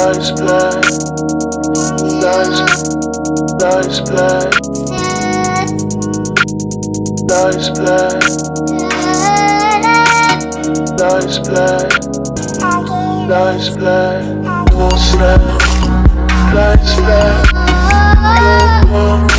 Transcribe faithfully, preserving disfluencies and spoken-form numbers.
Nice blood, nice, nice blood, nice blood, nice blood, nice blood, full snap, nice blood, go, go.